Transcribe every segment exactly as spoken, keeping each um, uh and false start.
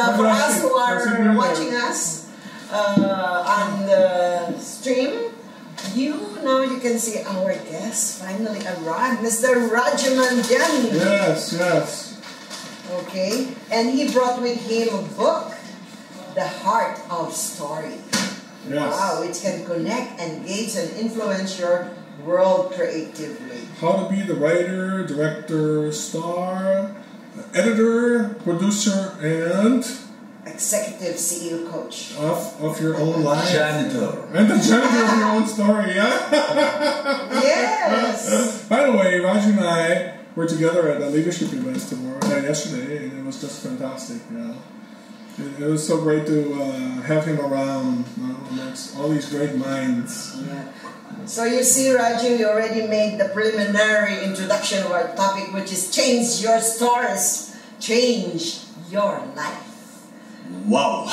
uh, for us who are watching us uh, on the stream, you now you can see our guest finally arrived, Mister Raju Mandhyan. Yes, yes. Okay, and he brought with him a book, The Heart of Story. Yes. Wow, which can connect, engage, and influence your world creatively. How to be the writer, director, star, editor, producer, and executive C E O coach of, of your own life. Janitor. And the janitor of your own story, yeah? Yes. By the way, Raju and I were together at a leadership event tomorrow, uh, yesterday, and it was just fantastic, yeah. It, it was so great to uh, have him around, you know, amongst all these great minds. Yeah. So you see, Raju, you already made the preliminary introduction of our topic, which is change your stories, change your life. Wow.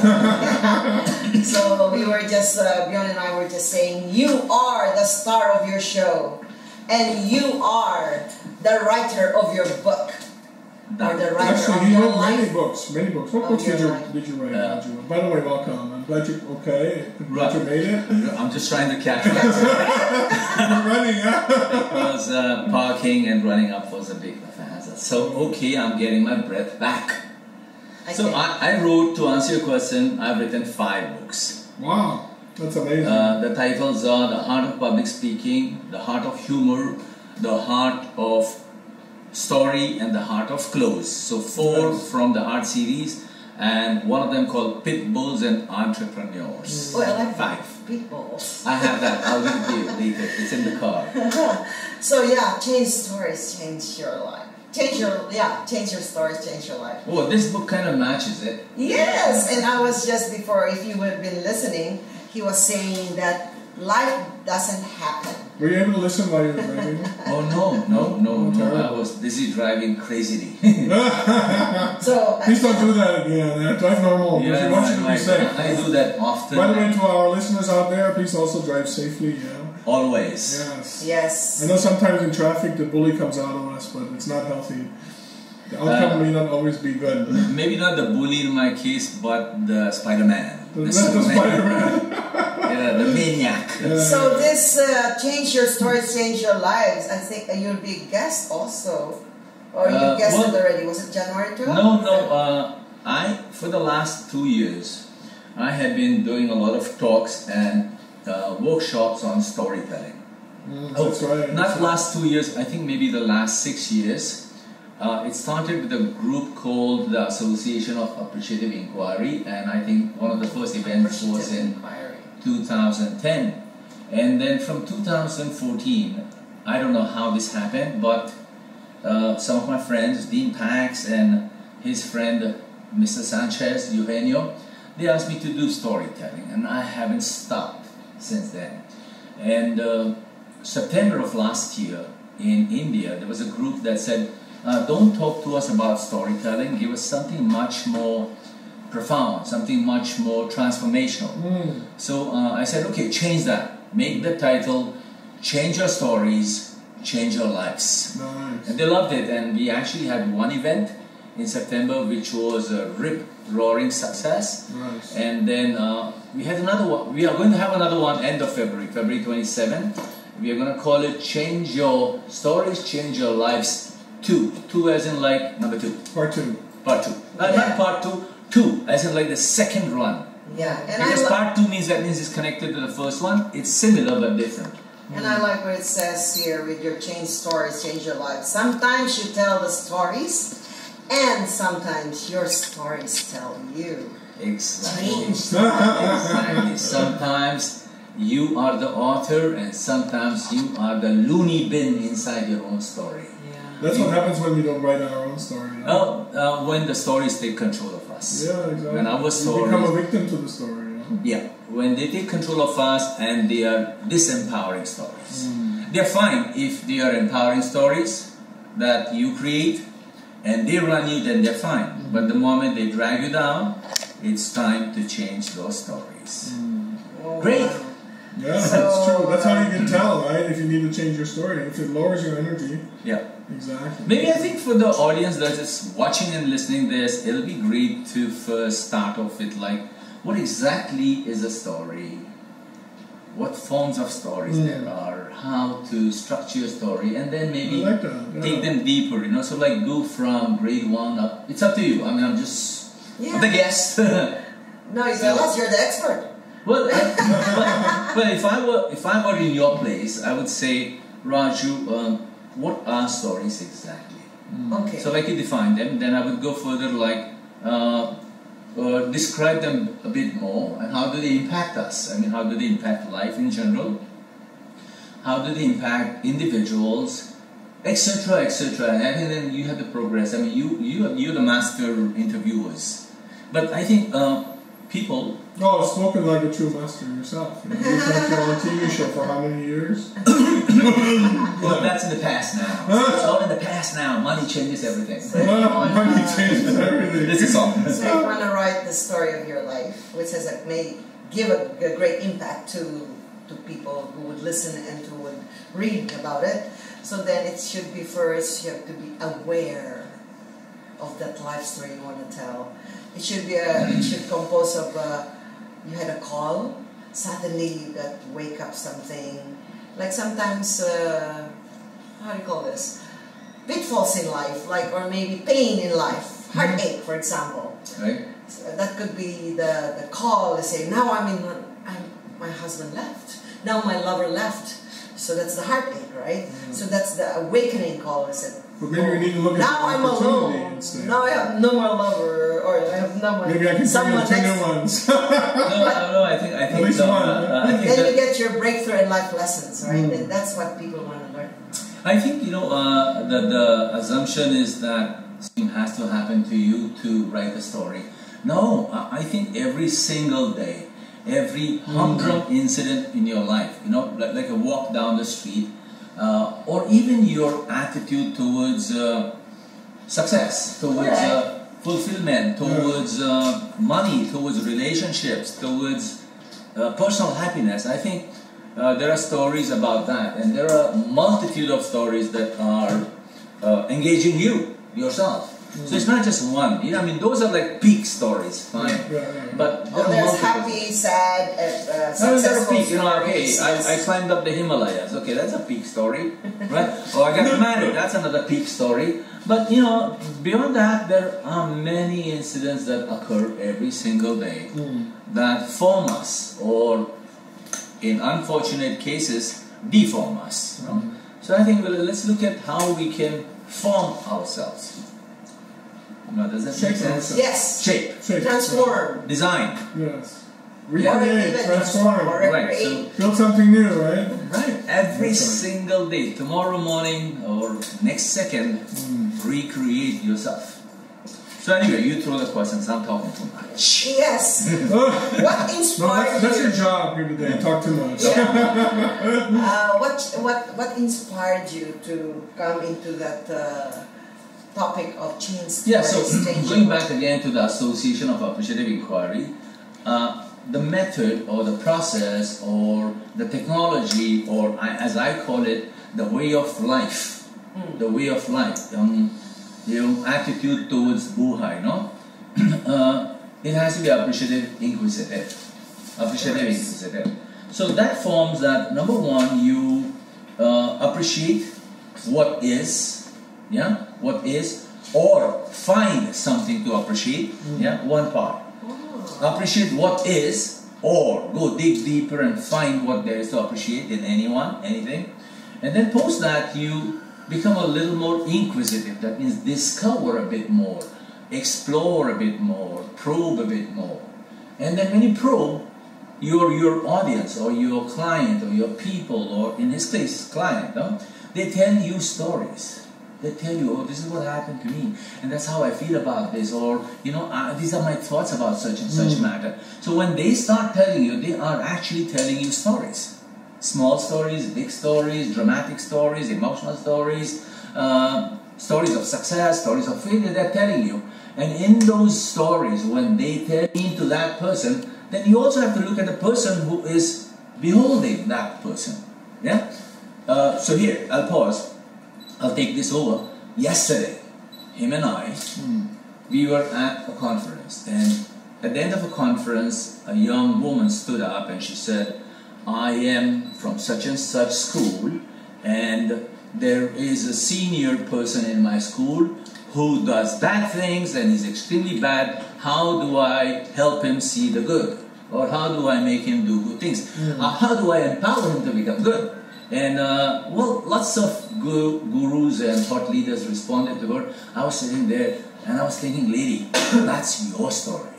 So we were just, uh, Bjorn and I were just saying, you are the star of your show, and you are the writer of your book. Or the writer Actually, of he your wrote life. many books, many books. What Of books did your you, life. did you write, Uh, Raju? By the way, welcome. I'm glad you, okay, glad you Right. made it. I'm just trying to catch up. You're running, huh? Because uh, parking and running up was a big hassle. So, okay, I'm getting my breath back. So, Okay. I, I wrote, to answer your question, I've written five books. Wow, that's amazing. Uh, the titles are The Heart of Public Speaking, The Heart of Humor, The Heart of Story, and The Heart of Close. So four Nice. from the Heart series, and one of them called Pit Bulls and Entrepreneurs. Oh, I like Five. people. I have that. I'll give it to you later. It's in the car. So yeah, change stories, change your life. Change your, yeah, change your stories, change your life. Oh, this book kind of matches it. Yes, and I was just before, if you have been listening, he was saying that life doesn't happen. Were you able to listen while you were driving? Oh no, no, no, no! Terrible. I was busy driving crazily. So Please don't do that again. Uh, drive normal. because Yeah, we want you to I, be safe. I, I do that often. By the way, to our listeners out there, please also drive safely. Yeah. Always. Yes. yes. I know sometimes in traffic the bully comes out of us, but it's not healthy. The outcome Uh, may not always be good. Maybe not the bully in my case, but the Spider-Man. The, that's the Spider-Man. Yeah, the maniac. Yeah. So this uh, change your stories, change your lives. I think uh, you'll be a guest also, or you Uh, guessed well- it already. Was it January twelfth? No, no. Uh, I for the last two years, I have been doing a lot of talks and uh, workshops on storytelling. Mm, Oh, that's right. Not That's last two years. I think maybe the last six years. Uh, it started with a group called the Association of Appreciative Inquiry, and I think one of the first events was in two thousand ten. And then from two thousand fourteen, I don't know how this happened, but uh, some of my friends, Dean Pax and his friend Mister Sanchez, Eugenio, they asked me to do storytelling, and I haven't stopped since then. And uh, September of last year in India, there was a group that said, uh, don't talk to us about storytelling, give us something much more profound, something much more transformational. Mm. So uh, I said, okay, change that. Make the title, Change Your Stories, Change Your Lives. Nice. And they loved it, and we actually had one event in September which was a rip-roaring success. Nice. And then uh, we had another one. We are going to have another one end of February, February twenty-seventh. We are going to call it Change Your Stories, Change Your Lives two. Two as in like number two. Part two. Part two. Uh, Yeah. Not part two, two as in like the second run. Yeah, and I Because li- part two means that means it's connected to the first one. It's similar but different. and I like what it says here with your change stories, change your life. Sometimes you tell the stories, and sometimes your stories tell you. Exactly. Change. Exactly. Sometimes you are the author, and sometimes you are the loony bin inside your own story. That's what happens when we don't write our own story. Yeah, Oh, uh, when the stories take control of us. yeah exactly. When our You stories, become a victim to the story. Yeah? yeah, when they take control of us and they are disempowering stories. Mm. They're fine if they are empowering stories that you create and they run you, then they're fine. Mm. But the moment they drag you down, it's time to change those stories. Mm. Oh, Great. wow. Yeah, So, that's true. That's how you uh, can tell, right? If you need to change your story, if it lowers your energy. Yeah. Exactly. Maybe I think for the audience that is watching and listening this, it'll be great to first start off with like, what exactly is a story? What forms of stories Mm. there are? How to structure a story, and then maybe I like that. Yeah. take them deeper. You know, so like go from grade one up. It's up to you. I mean, I'm just Yeah. the guest. No, you tell us, you're the expert. Well, uh, well, well, if I were if I were in your place, I would say, Raju, um, what are stories exactly? Okay. So, like you define them, then I would go further, like uh, uh, describe them a bit more, and how do they impact us? I mean, how do they impact life in general? How do they impact individuals, et cetera, et cetera. And then you have to progress. I mean, you you you're the master interviewers, but I think uh, people. Oh, spoken like a true master yourself. You know, you've done your own T V show for how many years? Well, that's in the past now. It's all in the past now. Money changes everything. Money changes everything. This is all. So you want to write the story of your life, which has a, may give a, a great impact to to people who would listen and who would read about it. So then it should be first, you have to be aware of that life story you want to tell. It should be a, it should compose of a, you had a call, suddenly you got to wake up something. Like sometimes, uh, how do you call this? Pitfalls in life, like, or maybe pain in life, heartache, for example. Right. So that could be the, the call to say, now I'm in, I'm, my husband left. Now my lover left. So that's the heartache, right? Mm. So that's the awakening call. I said, But maybe we need to look at now the I'm opportunity alone. instead. Now I have no more lover, or I have no more. Maybe I can tell you someone two next- new ones. No, no, no, I think I think least no, one, uh, yeah. I think Then that, you get your breakthrough in life lessons, right? Mm. And that's what people want to learn. I think you know uh, the the assumption is that something has to happen to you to write a story. No, I I think every single day, every humdrum incident in your life, you know, like, like a walk down the street, uh, or even your attitude towards uh, success, towards uh, fulfillment, towards uh, money, towards relationships, towards uh, personal happiness. I think uh, there are stories about that, and there are a multitude of stories that are uh, engaging you yourself. So it's not just one. You know, I mean, those are like peak stories, fine. Yeah, yeah, yeah. But there Oh, are there's multiple. happy, sad, and uh, No, there's a successful peak. You know, okay, stories. I, I Yes. climbed up the Himalayas. Okay, that's a peak story, right? Or I got married. That's another peak story. But you know, beyond that, there are many incidents that occur every single day Mm. that form us, or in unfortunate cases, deform us. You know? Mm. So I think well, let's look at how we can form ourselves. You know, does that make Shape sense? ourselves. Yes. Shape, Shape. Transform. design. Yes. Or Recreate, even transform. or Right, recreate. Build something new, right? Right. Every That's right. single day, tomorrow morning or next second, recreate yourself. So anyway, you throw the questions. I'm talking too much. Yes. Oh, What no, inspired that's, that's your you? job here today. Talk too much. Uh, what what what inspired you to come into that uh, topic of change? Yeah. So stories, change going your back again to the Association of Appreciative Inquiry, uh, the method or the process or the technology, or I, as I call it, the way of life, Mm. the way of life, um, yung attitude towards buhay, no? uh, it has to be appreciative, inquisitive. Appreciative, Yes. inquisitive. So that forms that, number one, you uh, appreciate what is, yeah, what is, or find something to appreciate, yeah, one part. Oh. Appreciate what is, or go dig deeper and find what there is to appreciate in anyone, anything. And then post that, you become a little more inquisitive. That means discover a bit more, explore a bit more, probe a bit more. And then when you probe, your your audience or your client or your people, or in this case client, no? They tell you stories. They tell you, oh, this is what happened to me, and that's how I feel about this, or you know, uh, these are my thoughts about such and such matter. So when they start telling you, they are actually telling you stories. Small stories, big stories, dramatic stories, emotional stories, uh, stories of success, stories of failure, they're telling you. And in those stories, when they tell into that person, then you also have to look at the person who is beholding that person. Yeah. Uh, so here, I'll pause. I'll take this over. Yesterday, him and I, mm. we were at a conference, and at the end of a conference, a young woman stood up and she said, I am from such and such school, and there is a senior person in my school who does bad things and is extremely bad. How do I help him see the good? Or how do I make him do good things? Mm. Uh, how do I empower him to become good? And uh, well, lots of gu gurus and thought leaders responded to her. I was sitting there and I was thinking, lady, that's your story.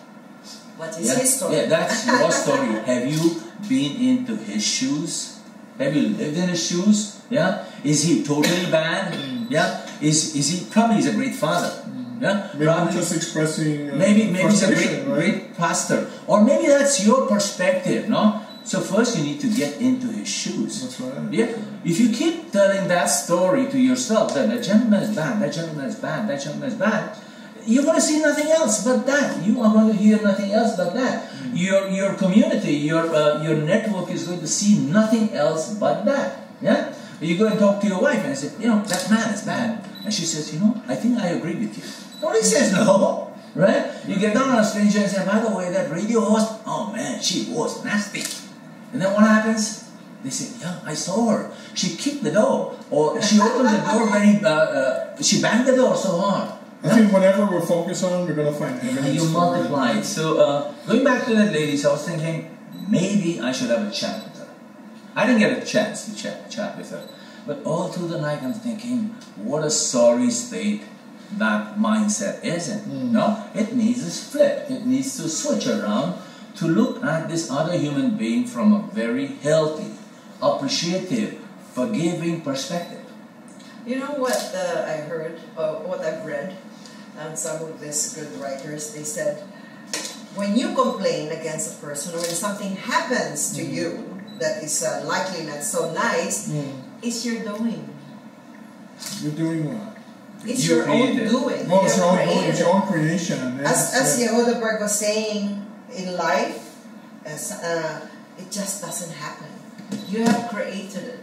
What is yeah? his story? Yeah, that's your story. Have you been into his shoes? Have you lived in his shoes? Yeah. Is he totally bad? Mm. Yeah. Is is he probably he's a great father? Mm. Yeah. Maybe probably, just expressing. Uh, maybe maybe he's a right? great great pastor, or maybe that's your perspective, no? So first you need to get into his shoes. That's right. Yeah. If you keep telling that story to yourself, that that gentleman is bad, that gentleman is bad, that gentleman is bad, you're going to see nothing else but that. You are going to hear nothing else but that. Mm. Your your community, your uh, your network is going to see nothing else but that. Yeah. You go and talk to your wife and say, you know, that man is bad, and she says, you know, I think I agree with you. Nobody says no, right? You get down on a stranger and say, by the way, that radio host, oh man, she was nasty. And then what happens? They say, yeah, I saw her. She kicked the door, or she opened the door very, uh, uh, she banged the door so hard. I think whatever we're focused on, we're going to find evidence. You multiply it. So, uh, going back to that lady, so I was thinking, maybe I should have a chat with her. I didn't get a chance to chat, chat with her. But all through the night, I'm thinking, what a sorry state that mindset is in. Mm. No? It needs to flip. It needs to switch around to look at this other human being from a very healthy, appreciative, forgiving perspective. You know what uh, I heard, or what I've read, and some of these good writers, they said, when you complain against a person, or when something happens to mm. you that is uh, likely not so nice, mm. it's your doing. You're doing what? It's you your own doing. Oh, it's your your, own, it's your own creation. Yes, as as yes. Yehuda Berg was saying, in life, as, uh, it just doesn't happen. You have created it.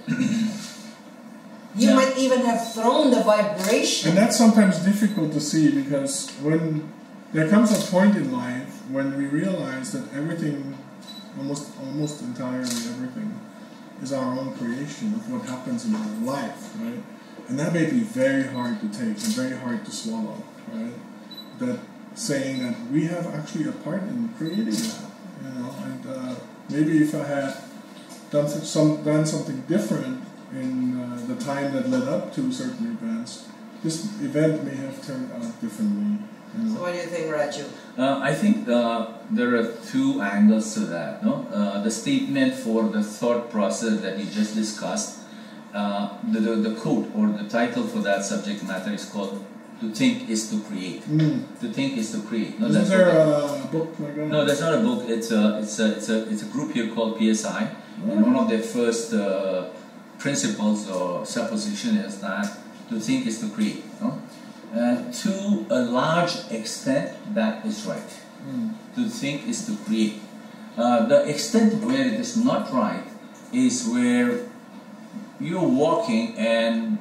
You yeah. might even have thrown the vibration. And that's sometimes difficult to see, because when there comes a point in life when we realize that everything, almost almost entirely everything, is our own creation of what happens in our life, right? And that may be very hard to take and very hard to swallow, right? That saying that we have actually a part in creating that, you know, and uh, maybe if I had done some done something different in uh, the time that led up to certain events, this event may have turned out differently. You know? So what do you think, Raju? Uh, I think uh, there are two angles to that. No, uh, the statement for the thought process that you just discussed, uh, the, the the quote or the title for that subject matter is called "To Think Is to Create." Mm. To think is to create. No, Isn't there a book like that? No, that's not a book. It's a it's a it's a it's a group here called P S I, oh. and one of their first uh, principles or supposition is that to think is to create. No? Uh, to a large extent, that is right. Mm. To think is to create. Uh, the extent where it is not right is where you're walking and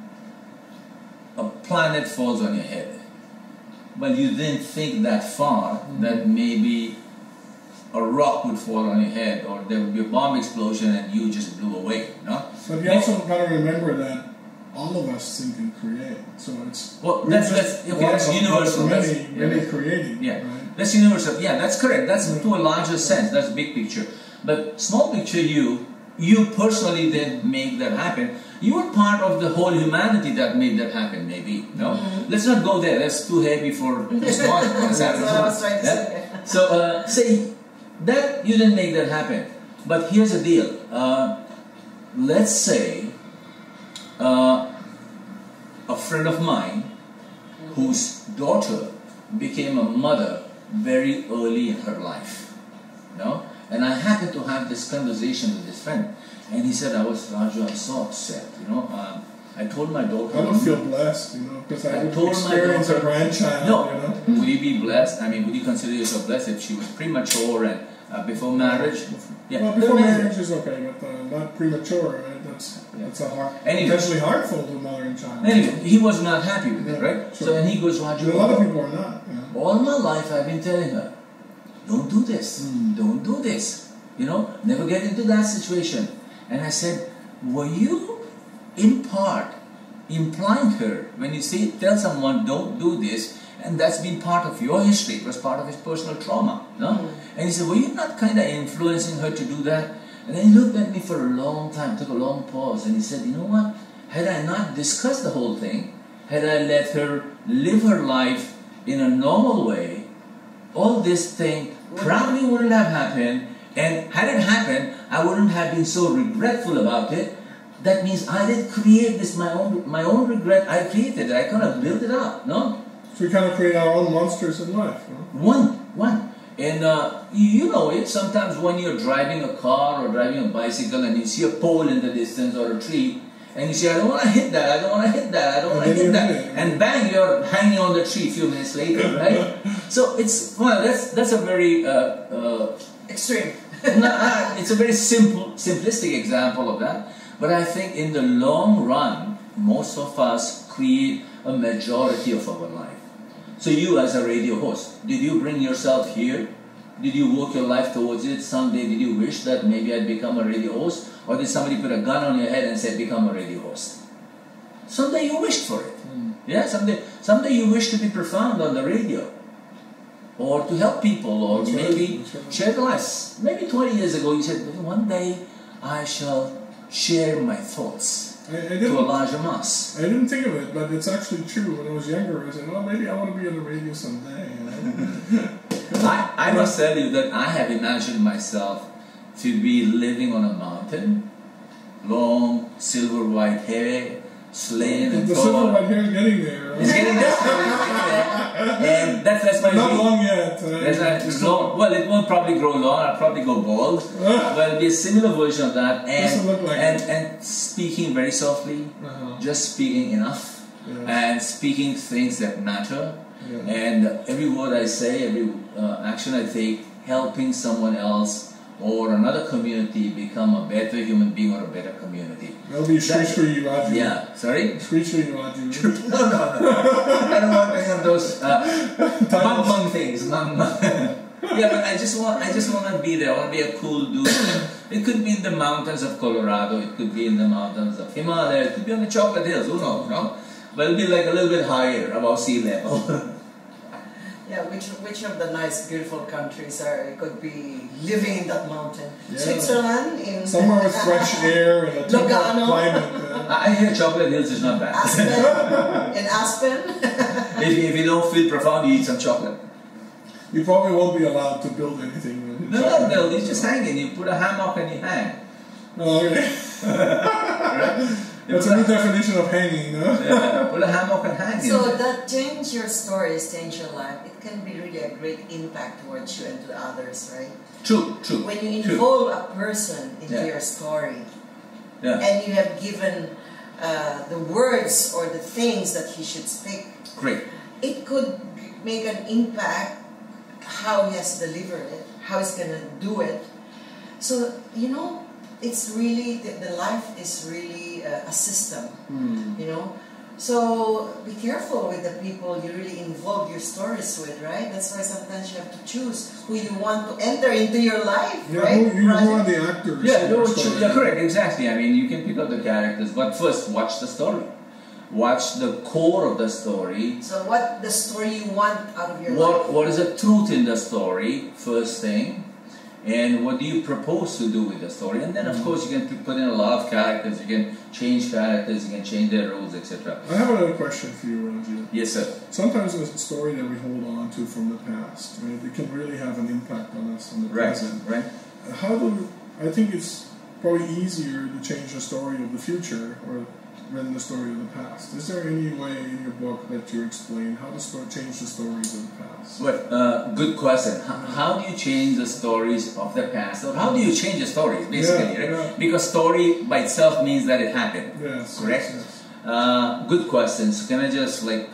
a planet falls on your head. But you didn't think that far, mm. that maybe a rock would fall on your head, or there would be a bomb explosion and you just blew away. No? But you also got to remember that all of us think and create, so it's well. That's that's, okay, that's universal. Many, that's, many yeah, creating. Yeah, right? That's universal. Yeah, that's correct. That's yeah. to a larger sense. That's big picture. But small picture, you you personally didn't make that happen. You were part of the whole humanity that made that happen. Maybe no. Mm-hmm. Let's not go there. That's too heavy for this one. That's what I was trying to yeah? say. So uh, say that you didn't make that happen. But here's the deal. Uh, let's say. Uh, A friend of mine whose daughter became a mother very early in her life, you know? And I happened to have this conversation with this friend, and he said, I was, Raju, I'm so upset, you know, um, I told my daughter... I would feel blessed, you know, because I, I would told experience my daughter, a grandchild, no, you know? Would you be blessed? I mean, would you consider yourself blessed if she was premature and Uh, before marriage? Yeah. Well, before marriage is okay, but uh, not premature, right? That's Yeah. that's a hard, Anyway. potentially harmful to mother and child. Anyway, he was not happy with it, Yeah, right? sure. So and he goes, Raju, And a lot of people are not. Yeah. all my life I've been telling her, don't do this, Mm. don't do this. You know, never get into that situation. And I said, were you in part implying her when you say, tell someone don't do this, and that's been part of your history, it was part of his personal trauma, no? Mm. And he said, were you not kind of influencing her to do that? And then he looked at me for a long time, took a long pause, and he said, you know what, had I not discussed the whole thing, had I let her live her life in a normal way, all this thing probably wouldn't have happened, and had it happened, I wouldn't have been so regretful about it. That means I didn't create this, my own my own regret, I created it, I kind of built it up, no? So we kind of create our own monsters in life. No? One, one. And uh, you know it, sometimes when you're driving a car or driving a bicycle and you see a pole in the distance or a tree, and you say, I don't want to hit that, I don't want to hit that, I don't want to hit that. And bang, you're hanging on the tree a few minutes later, right? So it's, well, that's, that's a very... Uh, uh, Extreme. no, uh, it's a very simple, simplistic example of that. But I think in the long run, most of us create a majority of our life. So you as a radio host, did you bring yourself here? Did you work your life towards it? Someday did you wish that maybe I'd become a radio host? Or did somebody put a gun on your head and say, become a radio host? Someday you wished for it. Mm. Yeah, someday, someday you wish to be profound on the radio. Or to help people, or That's maybe right, right. share lives. Maybe twenty years ago you said, one day I shall share my thoughts I, I to a didn't. larger mass. I didn't think of it, but it's actually true. When I was younger, I said, "Oh, maybe I want to be on the radio someday." You know? I, I must tell you that I have imagined myself to be living on a mountain, long, silver white hair, slaying and The silver white hair is getting there. It's getting there. It's getting there. And that's, that's my Not dream. long yet. Uh, That's right. It's long. Well, it won't probably grow long. I'll probably go bald. But it'll be a similar version of that. Doesn't And, look like and, it. and speaking very softly, Uh-huh. just speaking enough, Yes. and speaking things that matter. Yeah. And every word I say, every uh, action I take, helping someone else or another community become a better human being or a better community. That'll be Sri Sri Raju. Yeah, sorry? Sri Sri Raju. No, no, no. I don't want any of those uh, bang bang things. Bang, bang. Yeah, but I just want I just want to be there. I want to be a cool dude. It could be in the mountains of Colorado. It could be in the mountains of Himalaya. It could be on the Chocolate Hills. Who knows, no? But it'll be like a little bit higher, above sea level. Yeah, which which of the nice, beautiful countries are could be living in that mountain? Yeah. Switzerland, in Somewhere with fresh air and a temperate Lugano. climate. Uh, I I hear Chocolate Hills is not bad. Aspen, in Aspen. if, you- if you don't feel profound, you eat some chocolate. you probably won't be allowed to build anything. with No, no, chocolate. no. You just hang it. You put a hammock and you hang. Oh, okay. You That's put a new a- definition of hanging, no? Yeah, put a hammock and hang it. So that change your stories, change your life. It can be really a great impact towards you and to others, right? True, true. When you true. involve a person into Yeah. your story, Yeah. and you have given uh, the words or the things that he should speak, Great. it could make an impact how he has delivered it, how he's going to do it. So, you know, it's really, the, the life is really uh, a system, Hmm. you know. So be careful with the people you really involve your stories with, right? That's why sometimes you have to choose who you want to enter into your life, Yeah, right? who, you, Roger? who are the actors? Yeah, in no, your it's- story? yeah, correct, exactly. I mean, you can pick up the characters, but first, watch the story. Watch the core of the story. So what the story you want out of your What life? What is the truth in the story, first thing, and what do you propose to do with the story? And then, of course, you can p- put in a lot of characters. You can change characters. You can change their roles, et cetera. I have another question for you, Raju. Yes, sir. Sometimes there's a story that we hold on to from the past, right? It can really have an impact on us in the Right, present. right. How do I think it's probably easier to change the story of the future or than the story of the past? Is there any way in your book that you explain how to sto- change the stories of the past? Well, uh, good question. How, how do you change the stories of the past? Or how do you change the stories, basically, Yeah, right? yeah. Because story by itself means that it happened. Yes. Correct? Yes, yes. Uh, good question. So can I just like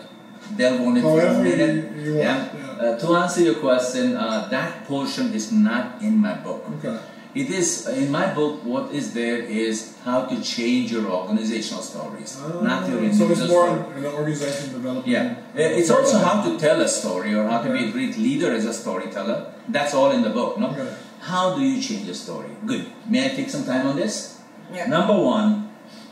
delve on it for a However minute. you, you want. Yeah. Yeah. Uh, to answer your question, uh, that portion is not in my book. Okay. It is in my book. What is there is how to change your organizational stories, Uh, not your so individual it's more story. an organization development. Yeah, Uh, it's also how to tell a story or how to be a great leader as a storyteller. That's all in the book, no? Okay. How do you change a story? Good. May I take some time on this? Yeah. Number one,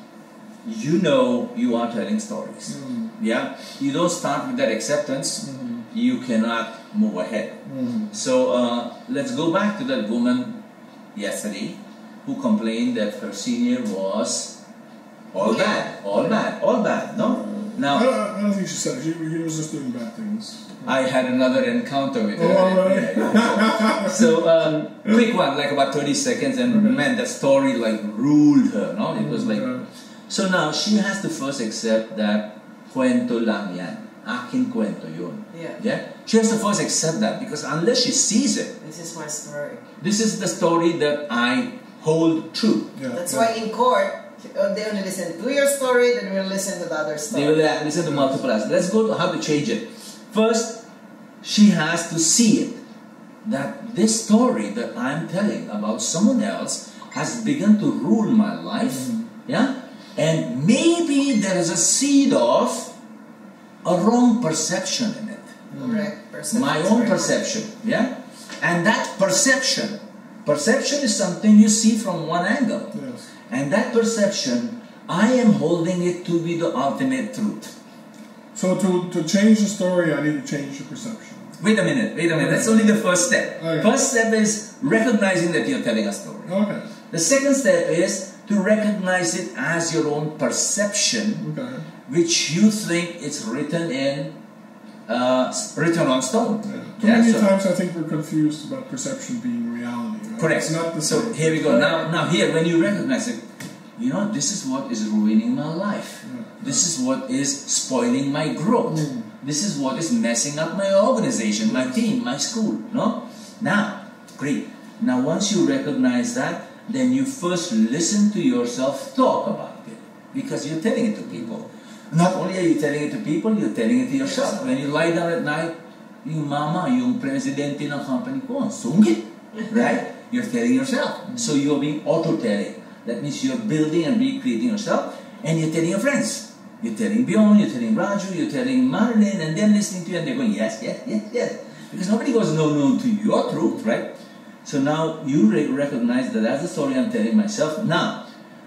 you know you are telling stories. Mm. Yeah, you don't start with that acceptance. Mm. You cannot move ahead. Mm. So uh, let's go back to that woman yesterday who complained that her senior was all Yeah. bad, all bad, all bad. No. I Now don't, I don't think she said it. She, he was just doing bad things. I had another encounter with her. Oh, all right. Yeah, yeah. So uh, quick one, like about thirty seconds, and Okay. man, that story like ruled her. No, it was like. Okay. So now she has to first accept that cuento lang yan. Aking cuento yun. Yeah. Yeah? She has to first accept that because unless she sees it, This is my story. this is the story that I hold true. Yeah. That's yeah. why in court, uh, they only listen to your story, then we'll listen to the other story. They will uh, listen to multiple aspects. Let's go to how to change it. First, she has to see it. That this story that I'm telling about someone else has begun to rule my life. Mm-hmm. Yeah? And maybe there is a seed of a wrong perception in it. Correct. Perception My is own very perception. Yeah? And that perception, perception is something you see from one angle. Yes. And that perception, I am holding it to be the ultimate truth. So to, to change the story, I need to change the perception. Wait a minute, wait a minute. That's only the first step. Okay. First step is recognizing that you're telling a story. Okay. The second step is to recognize it as your own perception, Okay. which you think it's written in, uh, written on stone. Yeah. Too Yeah, many so- times I think we're confused about perception being reality. Right? Correct. It's not the So same. here we go. Now, now here, when you recognize it, you know, this is what is ruining my life. Yeah. This is what is spoiling my growth. Mm. This is what is messing up my organization, my team, my school. No? Now, great. Now, once you recognize that, then you first listen to yourself talk about it. Because you're telling it to people. Not only are you telling it to people, you're telling it to yourself. When you lie down at night, yung mama, yung presidente ng company ko, ang sungit. Right? You're telling yourself. So you're being auto-telling. That means you're building and recreating yourself, and you're telling your friends. You're telling Bjorn, you're telling Raju, you're telling Marilyn, and they're listening to you, and they're going, yes, yes, yes, yes. Because nobody goes, no, no, to your truth, right? So now you re recognize that that's the story I'm telling myself. Now,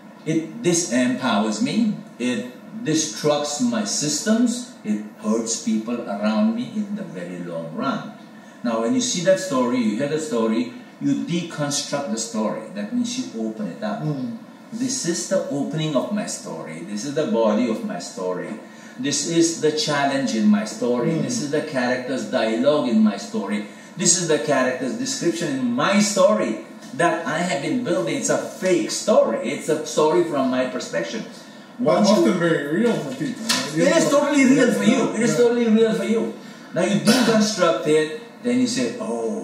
it this empowers me. It destructs my systems. It hurts people around me in the very long run. Now, when you see that story, you hear the story, you deconstruct the story. That means you open it up. Mm. This is the opening of my story. This is the body of my story. This is the challenge in my story. Mm. This is the character's dialogue in my story. This is the character's description in my story that I have been building. It's a fake story. It's a story from my perspective. But Once you- often very real for people. Right? You it is know, totally real for you. yeah, It is yeah. totally real for you. Now you deconstruct it, then you say, oh,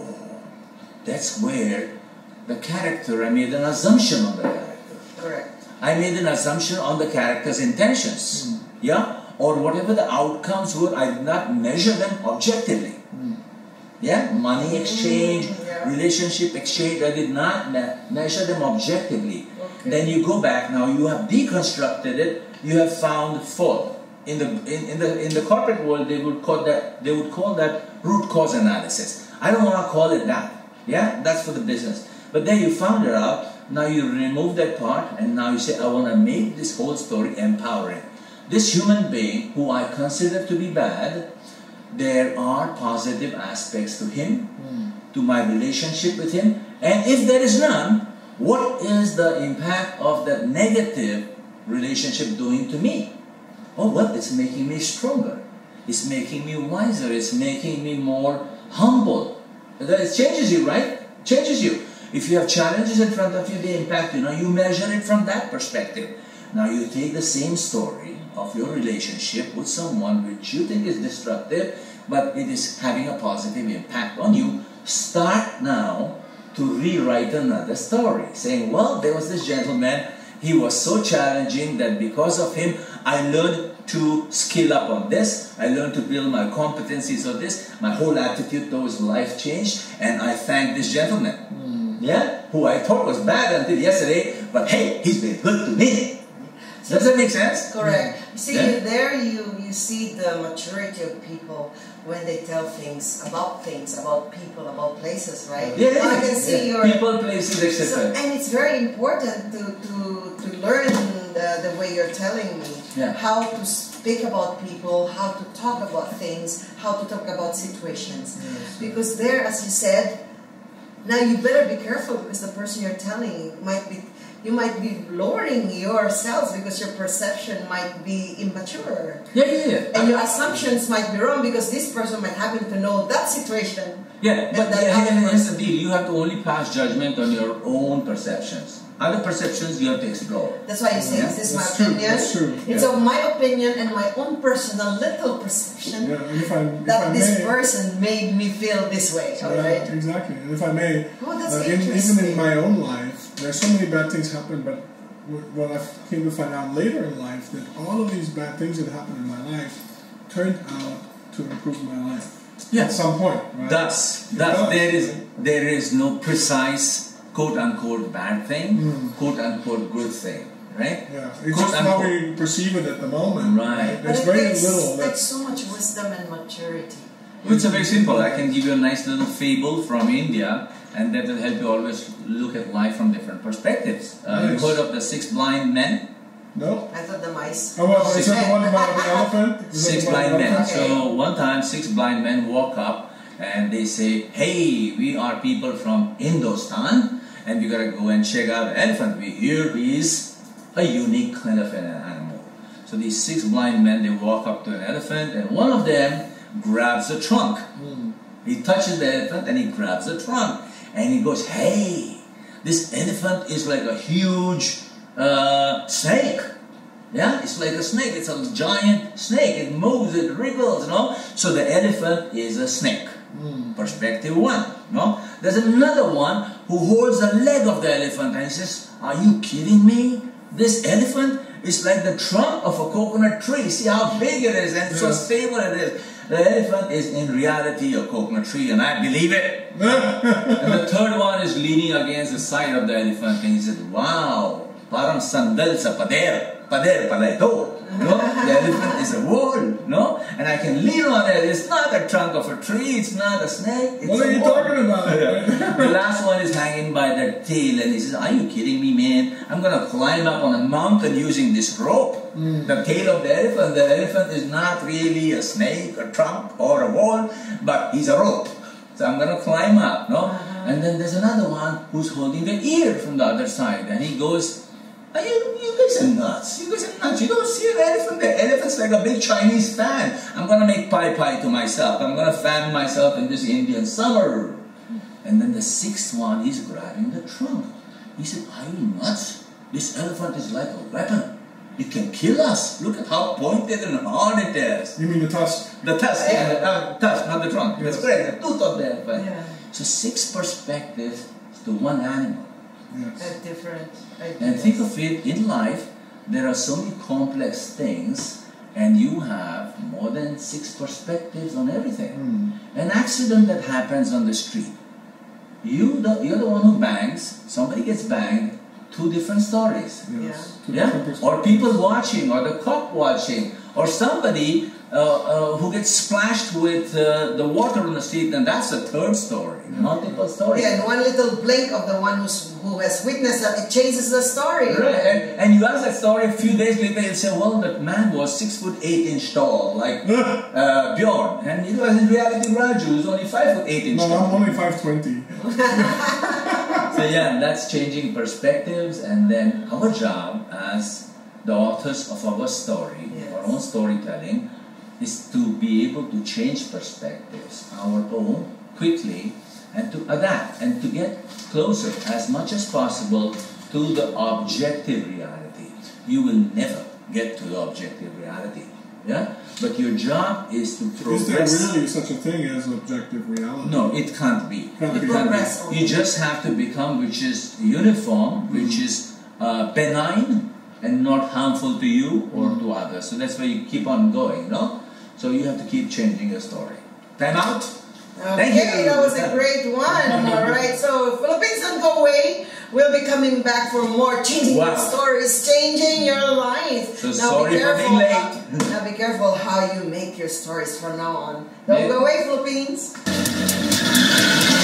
that's where the character, I made an assumption on the character. Correct. I made an assumption on the character's intentions. Mm. Yeah? Or whatever the outcomes were, I did not measure them objectively. Mm. Yeah? Money exchange, Mm, yeah. relationship exchange, I did not me measure them objectively. Okay. Then you go back, now you have deconstructed it, you have found fault. In the in, in the in the corporate world they would call that they would call that root cause analysis. I don't want to call it that. Yeah? That's for the business. But then you found it out, now you remove that part, and now you say, I want to make this whole story empowering. This human being, who I consider to be bad, there are positive aspects to him, Mm. to my relationship with him, and if there is none, what is the impact of that negative relationship doing to me? Oh, well, it's making me stronger. It's making me wiser. It's making me more humble. That it changes you, right? Changes you. If you have challenges in front of you, they impact you. Now you measure it from that perspective. Now you take the same story of your relationship with someone which you think is destructive, but it is having a positive impact on you. Start now to rewrite another story, saying, well, there was this gentleman, he was so challenging that because of him, I learned to skill up on this. I learned to build my competencies on this. My whole attitude towards life changed, and I thank this gentleman, mm. yeah, who I thought was bad until yesterday, but hey, he's been good to me. Does that make sense? Correct. You see, yeah? there you, you see the maturity of people when they tell things about things, about people, about places, right? Yeah, yeah, I can see yeah. your people, places, et cetera. So, and it's very important to, to, to learn the, the way you're telling me, yeah. how to speak about people, how to talk about things, how to talk about situations. Yes, because there, as you said, now you better be careful because the person you're telling might be, you might be lowering yourselves because your perception might be immature. Yeah, yeah, yeah. And your assumptions might be wrong because this person might happen to know that situation. Yeah, but that yeah, yeah, here's the deal. You have to only pass judgment on your own perceptions. Other perceptions you have to explore. That's why you say, yeah? is this That's my true. opinion? That's true. It's yeah. of my opinion and my own personal little perception yeah, and if I, if that I this may, person made me feel this way. Yeah, Alright? exactly. And if I may, Oh, that's uh, in, interesting. even in my own life, there's so many bad things happen, but what I came to find out later in life, that all of these bad things that happened in my life turned out to improve my life. Yeah. At some point, right? Thus, It thus does, there is right? there is no precise quote unquote bad thing, Mm. quote unquote good thing, right? Yeah, it's Quote just how unquote. we perceive it at the moment. Right. There's But it very takes, little. takes That's, so much wisdom and maturity. It's a very simple. I can give you a nice little fable from India, and that will help you always look at life from different perspectives. Uh, Nice. You've heard of the six blind men? no? I thought the mice. Oh, well, is Six- that the one about the elephant? Is that Six the one blind about men. the Okay. So one time, six blind men walk up and they say, "Hey, we are people from Hindustan, and we gotta go and check out the elephant. We hear is a unique kind of an animal." So these six blind men, they walk up to an elephant, and one of them grabs the trunk. Mm. He touches the elephant and he grabs the trunk, and he goes, "Hey, this elephant is like a huge uh, snake. Yeah, it's like a snake. It's a giant snake. It moves, it wriggles, you know. So the elephant is a snake. Mm. Perspective one. No, there's another one who holds the leg of the elephant and he says, "Are you kidding me? This elephant is like the trunk of a coconut tree. See how big it is and so Yeah. stable it is. The elephant is in reality a coconut tree, and I believe it." And the third one is leaning against the side of the elephant, and he said, "Wow, parang sandal sa pader, pader pala ito." No, the elephant is a wall, no, and I can lean on it. It's not a trunk of a tree. It's not a snake. It's What are a you wall. talking about? The last one is hanging by the tail, and he says, "Are you kidding me, man? I'm gonna climb up on a mountain using this rope." Mm. The tail of the elephant. The elephant is not really a snake, a trunk, or a wall, but he's a rope. So I'm gonna climb up, no? Uh-huh. And then there's another one who's holding the ear from the other side, and he goes, Are you, you guys are nuts. You guys are nuts. You don't see an elephant. The elephant's like a big Chinese fan. I'm going to make pie pie to myself. I'm going to fan myself in this Indian summer. And then the sixth one, he's grabbing the trunk. He said, "Are you nuts? This elephant is like a weapon. It can kill us. Look at how pointed and hard it is." You mean the tusk? The tusk, yeah, the uh, tusk, not the trunk. That's Yes. correct. The tooth of the elephant. Yeah. So six perspectives to one animal. Yes. A different ideas. And think of it, in life, there are so many complex things, and you have more than six perspectives on everything. Mm. An accident that happens on the street, you the, you're the one who bangs, somebody gets banged, two different stories. Yes. Two Yeah? different perspectives. Or people watching, or the cop watching, or somebody uh, uh, who gets splashed with uh, the water on the street, and that's the third story. Multiple stories. Yeah, and one little blink of the one who's, who has witnessed that, it changes the story. Right, and, and you ask that story a few days later, you'll say, "Well, that man was six foot eight inch tall, like uh, Bjorn, and it was in reality Raju, who's only five foot eight inch No, tall." I'm only five twenty. So yeah, that's changing perspectives, and then our job as the authors of our story, Yes. our own storytelling, is to be able to change perspectives, our own, quickly, and to adapt and to get closer as much as possible to the objective reality. You will never get to the objective reality, yeah? But your job is to Is there progress. really such a thing as objective reality? No, it can't be. Can't It be. can't Progress be. You just have to become which is uniform, which is uh, benign, and not harmful to you or to others. So that's why you keep on going, no? So you have to keep changing your story. Time out. Okay, Thank you. that was a great one. All right, so Philippines, don't go away. We'll be coming back for more changing Wow. your stories, changing your life. So now sorry be for careful being late. How, now be careful how you make your stories from now on. Don't Yeah. go away, Philippines.